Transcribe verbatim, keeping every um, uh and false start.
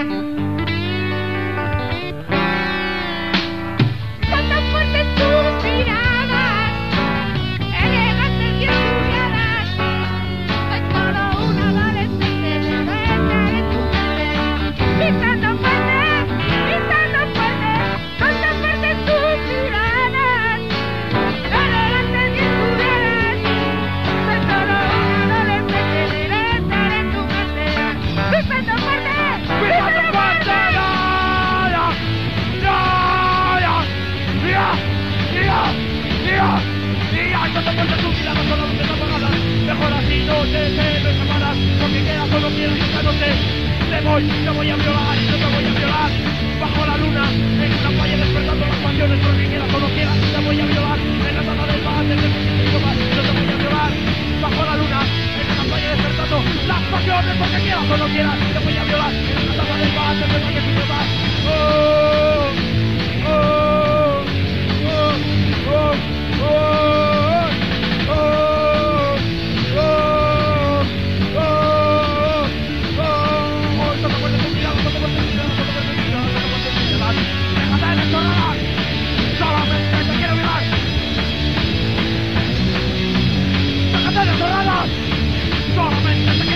Mejor así no te me separas, porque queda solo quiero y esta noche te voy, te voy a violar y yo te voy a violar bajo la luna, en una playa despertando las pasiones, porque queda solo quiera, te voy a violar en la taza del bar, desde que te copas, yo te voy a violar bajo la luna, en una playa despertando las pasiones, porque queda solo quiera, te voy a violar en la taza del bar, desde que te copas. Oh, oh, oh, oh, oh. Solamente te